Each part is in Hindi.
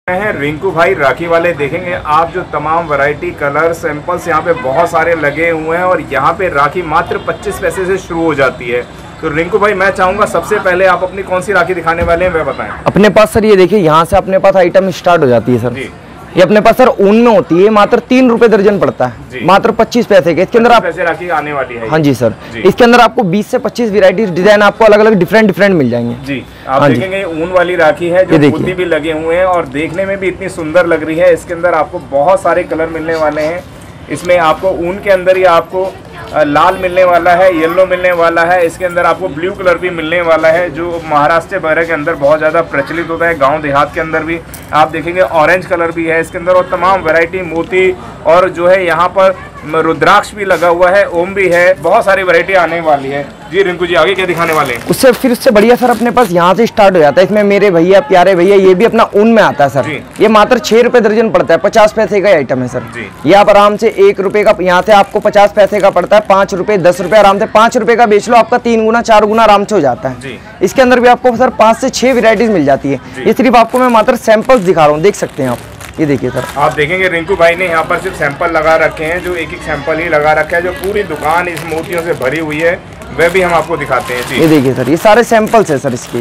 हैं रिंकू भाई राखी वाले। देखेंगे आप जो तमाम वैरायटी कलर सैंपल्स यहाँ पे बहुत सारे लगे हुए हैं और यहाँ पे राखी मात्र 25 पैसे से शुरू हो जाती है। तो रिंकू भाई मैं चाहूंगा सबसे पहले आप अपनी कौन सी राखी दिखाने वाले हैं वह बताएं। अपने पास सर ये देखिए यहाँ से अपने पास आइटम स्टार्ट हो जाती है सर। ये अपने पास सर ऊन में होती है, मात्र 3 रुपए दर्जन पड़ता है, मात्र 25 पैसे के। इसके अंदर आप पैसे राखी आने वाली है। हाँ जी सर जी। इसके अंदर आपको 20 से 25 वैरायटीज डिजाइन आपको अलग अलग डिफरेंट मिल जाएंगे जी। आप देखेंगे ऊन वाली राखी है जो मोती भी लगे हुए हैं और देखने में भी इतनी सुंदर लग रही है। इसके अंदर आपको बहुत सारे कलर मिलने वाले हैं। इसमें आपको ऊन के अंदर ही आपको लाल मिलने वाला है, येलो मिलने वाला है, इसके अंदर आपको ब्लू कलर भी मिलने वाला है जो महाराष्ट्र वगैरह के अंदर बहुत ज़्यादा प्रचलित होता है। गांव देहात के अंदर भी आप देखेंगे ऑरेंज कलर भी है इसके अंदर और तमाम वैरायटी मोती और जो है यहाँ पर रुद्राक्ष भी लगा हुआ है, ओम भी है, बहुत सारी वैरायटी आने वाली है। जी रिंकू जी आगे क्या दिखाने वाले हैं? उससे बढ़िया सर अपने पास यहाँ से स्टार्ट हो जाता है। इसमें मेरे भैया प्यारे भैया ये भी अपना ऊन में आता है सर। ये मात्र 6 रुपए दर्जन पड़ता है, 50 पैसे का आइटम है सर। ये आप आराम से 1 रुपए का यहाँ से आपको 50 पैसे का पड़ता है, 5 रुपए 10 रुपए आराम से 5 रुपए का बेच लो, आपका 3 गुना 4 गुना आराम से हो जाता है। इसके अंदर भी आपको सर 5 से 6 वेराइटीज मिल जाती है। ये सिर्फ आपको मैं मात्र सैंपल्स दिखा रहा हूँ, देख सकते हैं आप। ये देखिए सर, आप देखेंगे रिंकू भाई ने यहाँ पर सिर्फ सैंपल लगा रखे हैं, जो एक सैंपल ही लगा रखा है। जो पूरी दुकान इस मोतियों से भरी हुई है वह भी हम आपको दिखाते हैं। जी ये देखिए सर, ये सारे सैंपल्स है सर इसके।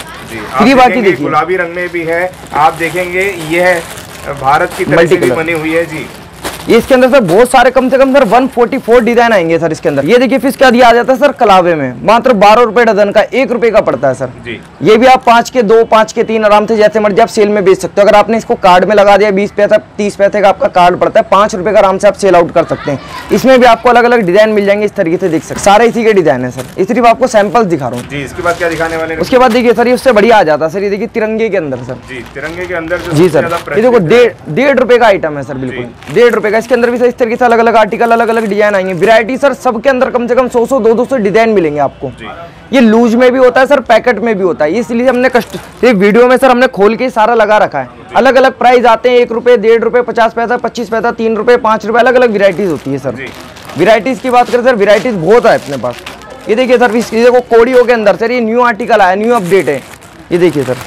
जी बाकी देखिए गुलाबी रंग में भी है। आप देखेंगे यह भारत की तरह से बनी हुई है। जी ये इसके अंदर सर बहुत सारे कम से कम सर 144 डिजाइन आएंगे सर इसके अंदर। ये देखिए फिर इसके बाद आ जाता है सर कलावे में, मात्र 12 रुपए डजन का, 1 रुपए का पड़ता है सर जी। ये भी आप 5 के 2 5 के 3 आराम से जैसे मर्जी आप सेल में बेच सकते हो। अगर आपने इसको कार्ड में लगा दिया 20 पैसा 30 पैसे का आपका कार्ड पड़ता है, 5 रुपए का आराम से आप सेल आउट कर सकते हैं। इसमें भी आपको अलग अलग डिजाइन मिल जाएंगे, इस तरीके से देख सकते हैं। सारे इसी के डिजाइन है सर। इस सिर्फ आपको सैंपल्स दिखा रहा हूँ। इसके बाद क्या दिखाने वाले? उसके बाद देखिए सर ये उससे बढ़िया आ जाता है सर। ये देखिए तिरंगे के अंदर सर। जी तिरंगे के अंदर जी सर, ये देखो 1.5 रुपए का आइटम है सर, बिल्कुल 1.5 रुपए का। इसके अंदर भी सर इस तरीके से अलग अलग आर्टिकल अलग अलग डिजाइन आएंगे। वैरायटी सर सबके अंदर कम से कम 100 200 डिजाइन मिलेंगे आपको। ये लूज में भी होता है सर, पैकेट में भी होता है, इसलिए हमने ये वीडियो में सर हमने खोल के सारा लगा रखा है। अलग अलग प्राइस आते हैं, 1 रुपए 1.5 रुपए 50 पैसा 25 पैसा 3 रुपए 5 रुपए, अलग अलग वेराइटीज होती है सर। वेराइटीज की बात करें सर, वेराइटीज बहुत है अपने पास। ये देखिए सर, ये देखो कोडियो के अंदर सर ये न्यू आर्टिकल आया, न्यू अपडेट है। ये देखिए सर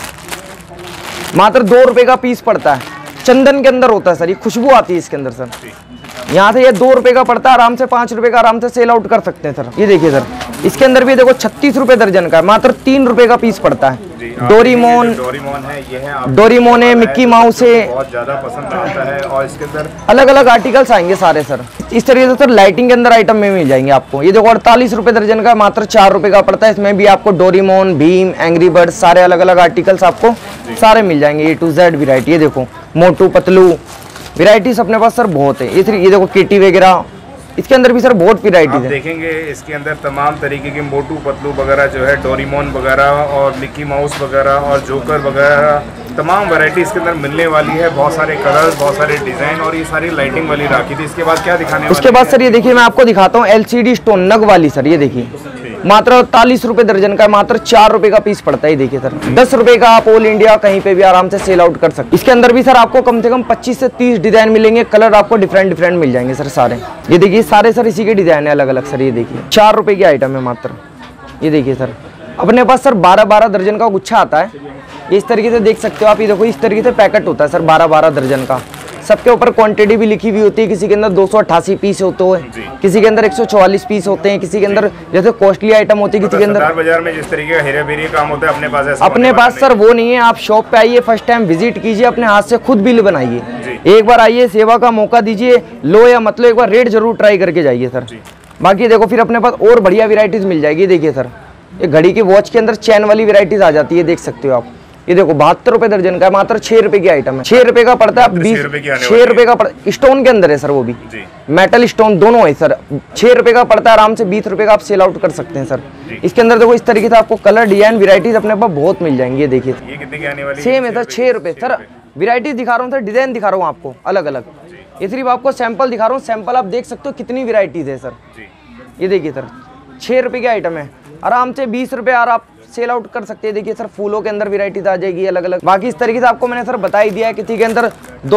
मात्र 2 रुपए का पीस पड़ता है, चंदन के अंदर होता है सर। ये खुशबू आती है इसके अंदर सर। यहाँ से ये 2 रुपए का पड़ता है, आराम से 5 रुपए का आराम से सेल आउट कर सकते हैं सर। ये देखिए सर इसके अंदर भी देखो 36 रुपए दर्जन का, मात्र 3 रुपए का पीस पड़ता है। डोरीमोन है, ये है डोरीमोन है, मिक्की माउस है, बहुत ज्यादा पसंद आता है। और इसके अंदर अलग अलग आर्टिकल्स आएंगे सारे सर। इस तरीके से सर लाइटिंग के अंदर आइटम में मिल जाएंगे आपको। ये देखो 48 रुपए दर्जन का, मात्र 4 रुपए का पड़ता है। इसमें भी आपको डोरीमोन, भीम, एंग्री बर्ड सारे अलग अलग आर्टिकल्स आपको सारे मिल जाएंगे, A to Z वेरायटी। ये देखो मोटू पतलू वेराइटीज अपने पास सर बहुत है। ये देखो केटी वगैरह, इसके अंदर भी सर बहुत वेराइटीज है। देखेंगे इसके अंदर तमाम तरीके के मोटू पतलू वगैरह जो है, डोरीमोन वगैरह और मिक्की माउस वगैरह और जोकर वगैरह तमाम वैरायटी इसके अंदर मिलने वाली है। बहुत सारे कलर, बहुत सारे डिजाइन और ये सारी लाइटिंग वाली राखी थी। इसके बाद क्या दिखाने? उसके बाद सर ये देखिए मैं आपको दिखाता हूँ LCD स्टोन नग वाली सर। ये देखिए मात्र 48 रुपए दर्जन का, मात्र 4 रुपए का पीस पड़ता है। ये देखिए सर 10 रुपए का आप ऑल इंडिया कहीं पे भी आराम से सेल आउट कर सकते हैं। इसके अंदर भी सर आपको कम से कम 25 से 30 डिजाइन मिलेंगे, कलर आपको डिफरेंट मिल जाएंगे सर सारे। ये देखिए सारे सर इसी के डिजाइन है अलग अलग सर। ये देखिए 4 रुपए की आइटम है मात्र। ये देखिए सर अपने पास सर 12 दर्जन का गुच्छा आता है। ये इस तरीके से देख सकते हो आप। ये देखो इस तरीके से पैकेट होता है सर 12 दर्जन का। सबके ऊपर क्वांटिटी भी लिखी हुई होती है। किसी के अंदर 288 पीस होते हैं, किसी के अंदर 144 पीस होते हैं, किसी के अंदर जैसे कॉस्टली आइटम होती है, किसी के अंदर बाजार में जिस तरीके का हेरा-फेरी काम होता है अपने पास ऐसा अपने पास सर वो नहीं है। आप शॉप पे आइए, फर्स्ट टाइम विजिट कीजिए, अपने हाथ से खुद बिल बनाइए, एक बार आइए, सेवा का मौका दीजिए, लो या मतलब एक बार रेट जरूर ट्राई करके जाइए सर। बाकी देखो फिर अपने पास और बढ़िया वेराइटीज मिल जाएगी। देखिए सर ये घड़ी की वॉच के अंदर चैन वाली वेराइटीज आ जाती है, देख सकते हो आप। ये देखो 72 रुपए दर्जन का, मात्र 6 रुपए की आइटम है। 6 रुपए का पड़ता है, 6 रुपए का स्टोन के अंदर है सर, वो भी मेटल स्टोन दोनों है सर। 6 रुपए का पड़ता है, आराम से 20 रुपए का आप सेल आउट कर सकते हैं सर। इसके अंदर देखो इस तरीके से आपको कलर डिजाइन वेराइटीज अपने पास बहुत मिल जाएंगी। ये देखिए ये कितने की आने वाली? सेम है सर 6 रुपए सर। वेराइटीज दिखा रहा हूँ सर, डिजाइन दिखा रहा हूँ आपको अलग अलग। ये सिर्फ आपको सैंपल दिखा रहा हूँ, सैंपल आप देख सकते हो कितनी वेराइटीज है सर। ये देखिए सर 6 रुपए की आइटम है, आराम से 20 रुपए आप सेल आउट कर सकते हैं। देखिए सर फूलों के अंदर वेराइटीज आ जाएगी अलग अलग। बाकी इस तरीके से आपको मैंने सर बता ही दिया है। किसी के अंदर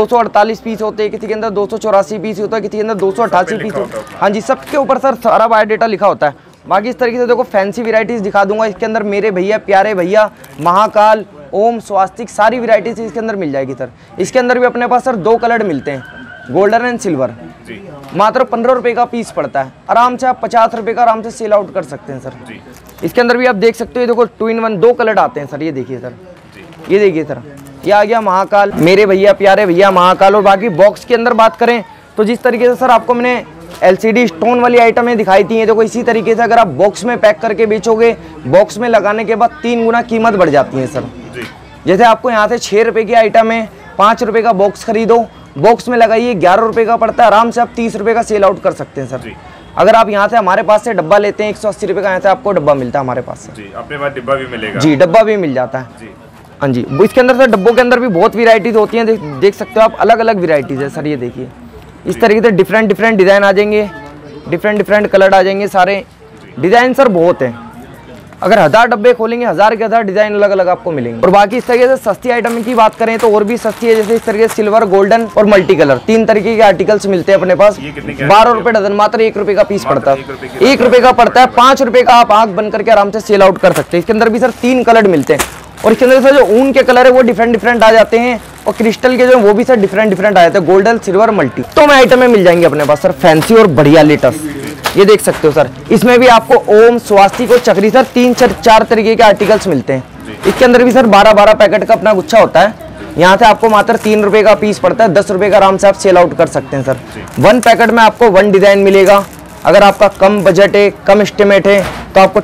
248 पीस होते हैं, किसी के अंदर 284 पीस होता है, किसी के अंदर 288 पीस होता है। हाँ जी, सबके ऊपर सर सारा बायोडाटा लिखा होता है। बाकी इस तरीके से देखो फैंसी वेराइटीज दिखा दूंगा। इसके अंदर मेरे भैया प्यारे भैया महाकाल ओम, स्वास्तिक, सारी वैरायटीज इसके अंदर मिल जाएगी सर। इसके अंदर भी अपने पास सर 2 कलर मिलते हैं, गोल्डन एंड सिल्वर। मात्र 15 रुपए का पीस पड़ता है। आराम से आप 50 रुपए का आराम से सेल आउट कर सकते हैं सर। इसके अंदर भी आप देख सकते हो, देखो 2 in 1 2 कलर आते हैं सर। ये देखिए सर, ये देखिए सर, ये आ गया महाकाल, मेरे भैया प्यारे भैया महाकाल। और बाकी बॉक्स के अंदर बात करें तो जिस तरीके से सर आपको मैंने LCD स्टोन वाली आइटमें दिखाई थी, देखो इसी तरीके से अगर आप बॉक्स में पैक करके बेचोगे, बॉक्स में लगाने के बाद 3 गुना कीमत बढ़ जाती है सर। जैसे आपको यहाँ से 6 रुपए की आइटम है, 5 रुपए का बॉक्स खरीदो, बॉक्स में लगाइए, 11 रुपए का पड़ता है, आराम से आप 30 रुपए का सेल आउट कर सकते हैं सर। अगर आप यहाँ से हमारे पास से डब्बा लेते हैं 180 रुपए का, यहाँ से आपको डब्बा मिलता है हमारे पास से। जी, अपने पास डिब्बा भी मिलेगा। जी, डब्बा भी मिल जाता है। हाँ जी, इसके अंदर सर डब्बों के अंदर भी बहुत वैरायटीज होती हैं, देख सकते हो आप, अलग अलग वैरायटीज है सर। ये देखिए इस तरीके से डिफरेंट डिज़ाइन आ जाएंगे, डिफरेंट कलर आ जाएंगे, सारे डिज़ाइन सर बहुत हैं। अगर 1000 डब्बे खोलेंगे, 1000 के 1000 डिज़ाइन अलग अलग आपको मिलेंगे। और बाकी इस तरीके से सस्ती आइटम की बात करें तो और भी सस्ती है, जैसे इस तरीके से सिल्वर, गोल्डन और मल्टी कलर 3 तरीके के आर्टिकल्स मिलते हैं अपने पास। 12 रुपए डजन, मात्र 1 रुपए का पीस पड़ता है। 1 रुपए का पड़ता है, 5 रुपए का आप आंख बंद करके आराम से सेल आउट कर सकते हैं। इसके अंदर भी सर 3 कलर मिलते हैं, और इसके अंदर सर जो ऊन के कलर है वो डिफरेंट आ जाते हैं, और क्रिस्टल के जो वो भी सर डिफरेंट आ जाते हैं, गोल्डन, सिल्वर, मल्टी। तो मैं आइटमें मिल जाएंगी अपने पास सर, फैंसी और बढ़िया लेटेस्ट। ये देख सकते हो सर, इसमें भी आपको ओम, स्वास्तिक और चक्री सर 3-4 तरीके के आर्टिकल्स मिलते हैं। इसके अंदर भी सर 12 पैकेट का अपना गुच्छा होता है। यहाँ से आपको मात्र 3 रुपए का पीस पड़ता है, 10 रुपए का आराम से आप सेल आउट कर सकते हैं सर। 1 पैकेट में आपको 1 डिजाइन मिलेगा। अगर आपका कम बजट है, कम एस्टिमेट है, तो आपको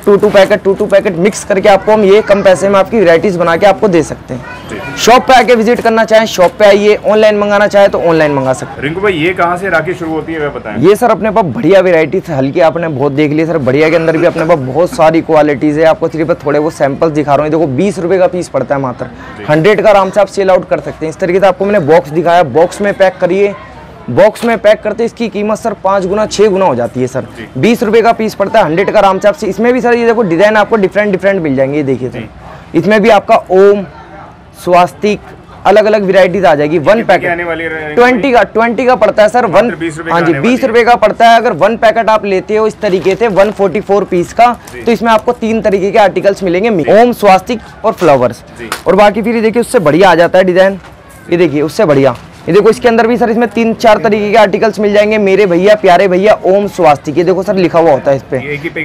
2 पैकेट मिक्स करके आपको हम ये कम पैसे में आपकी वैरायटीज बना के आपको दे सकते हैं। शॉप पे आके विजिट करना चाहें शॉप पे आइए, ऑनलाइन मंगाना चाहे तो ऑनलाइन मंगा सकते हैं। रिंकू भाई, ये कहाँ से राखी शुरू होती है वे बताएं। ये सर अपने पास बढ़िया वैरायटी हल्की आपने बहुत देख ली सर। बढ़िया के अंदर भी अपने पास बहुत सारी क्वालिटीज है, आपको सिर्फ थोड़े वो सैंपल्स दिखा रहा हूँ। देखो 20 रुपए का पीस पड़ता है मात्र, 100 का आराम से आप सेल आउट कर सकते हैं। इस तरीके से आपको मैंने बॉक्स दिखाया, बॉक्स में पैक करिए। बॉक्स में पैक करते इसकी कीमत सर 5 गुना 6 गुना हो जाती है सर। 20 रुपए का पीस पड़ता है, 100 का आराम से आपसे। इसमें भी सर ये देखो डिजाइन आपको डिफरेंट मिल जाएंगे। ये देखिए सर, इसमें भी आपका ओम, स्वास्तिक, अलग अलग वैरायटीज आ जाएगी। 1 पैकेट 20 का पड़ता है सर। 1 हाँ जी, 20 रुपए का पड़ता है। अगर 1 पैकेट आप लेते हो इस तरीके से 144 पीस का, तो इसमें आपको 3 तरीके के आर्टिकल्स मिलेंगे, ओम, स्वास्तिक और फ्लावर्स। और बाकी फिर ये देखिए उससे बढ़िया आ जाता है डिजाइन। ये देखिए उससे बढ़िया, ये देखो इसके अंदर भी सर इसमें 3-4 तरीके के आर्टिकल्स मिल जाएंगे, मेरे भैया प्यारे भैया ओम, स्वास्तिक। ये देखो सर लिखा हुआ होता है इस पे।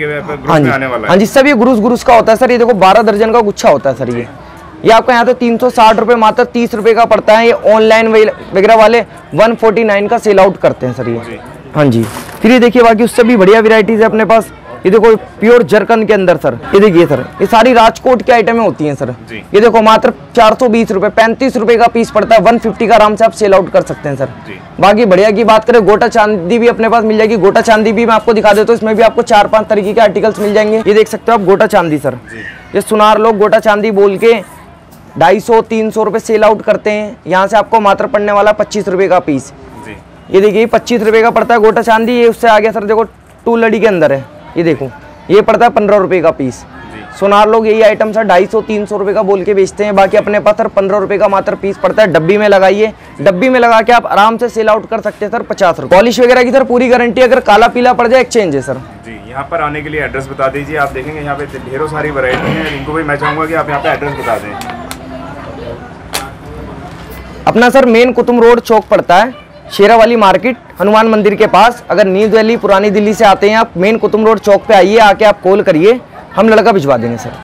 हाँ जी, सब ये गुरुस का होता है सर। ये देखो 12 दर्जन का गुच्छा होता है सर। ये आपको यहाँ तो 360 रुपए, मात्र 30 रुपए का पड़ता है। ये ऑनलाइन वगैरह वाले 149 का सेल आउट करते हैं सर ये। हाँ जी, फिर ये देखिए बाकी उससे भी बढ़िया वैरायटीज है अपने पास। ये देखो प्योर जरकन के अंदर सर, ये देखिए सर, ये सारी राजकोट की आइटमें होती हैं सर। ये देखो मात्र 420 रुपए, 35 रुपए का पीस पड़ता है। 150 का आराम से आप सेल आउट कर सकते हैं सर। बाकी बढ़िया की बात करें, गोटा चांदी भी अपने पास मिल जाएगी। गोटा चांदी भी मैं आपको दिखा देता हूँ, इसमें भी आपको 4-5 तरीके के आर्टिकल्स मिल जाएंगे। ये देख सकते हो आप गोटा चांदी सर। ये सुनार लोग गोटा चांदी बोल के 250-300 रुपए सेल आउट करते हैं। यहाँ से आपको मात्र पड़ने वाला 25 रुपए का पीस। ये देखिए 25 रुपए का पड़ता है गोटा चांदी। ये उससे आ गया सर, देखो 2 लड़ी के अंदर है। ये देखो ये पड़ता है 15 रुपए का पीस। सोनार लोग यही आइटम सर 250-300 रुपए का बोल के बेचते हैं। बाकी अपने पास सर 15 रुपए का मात्र पीस पड़ता है। डब्बी में लगाइए, डब्बी में लगा के आप आराम से सेल आउट कर सकते हैं सर 50 रुपए। पॉलिश वगैरह की सर पूरी गारंटी, अगर काला पीला पड़ जाए एक्सचेंज है सर। जी, यहाँ पर आने के लिए एड्रेस बता दीजिए। आप देखेंगे यहाँ पे ढेरों सारी वैरायटी है। इनको भी मैं चाहूँगा कि आप यहाँ पे एड्रेस बता दें। अपना सर मेन कुतुब रोड चौक पड़ता है, शेरावाली मार्केट, हनुमान मंदिर के पास। अगर न्यू दिल्ली, पुरानी दिल्ली से आते हैं आप, मेन कुतुब रोड चौक पे आइए, आके आप कॉल करिए, हम लड़का भिजवा देंगे सर।